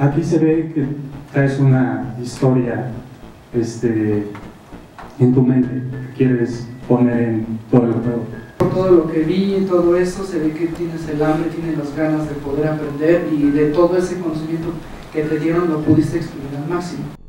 aquí se ve que traes una historia en tu mente que quieres poner en todo el juego. Por todo lo que vi y todo eso, se ve que tienes el hambre, tienes las ganas de poder aprender y de todo ese conocimiento que te dieron lo pudiste exprimir al máximo.